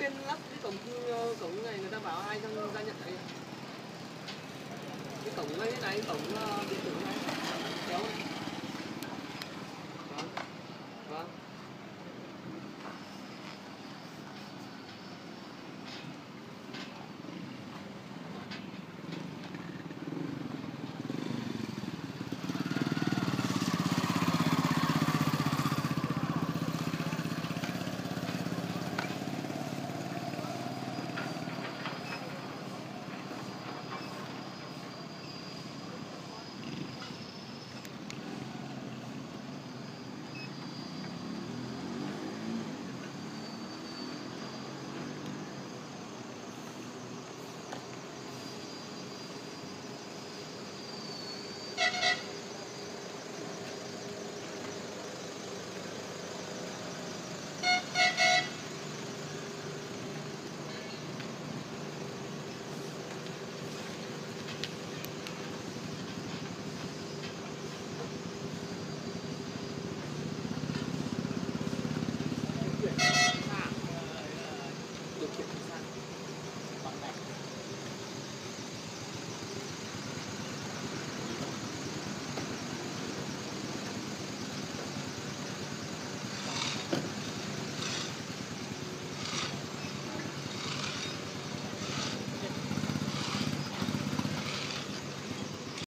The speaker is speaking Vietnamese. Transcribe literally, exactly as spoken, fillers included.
trên lắp cái cổng ờ, cổng này người ta bảo ai ra ra nhận đấy. Cái cổng này, cái này cổng uh, điện tử này.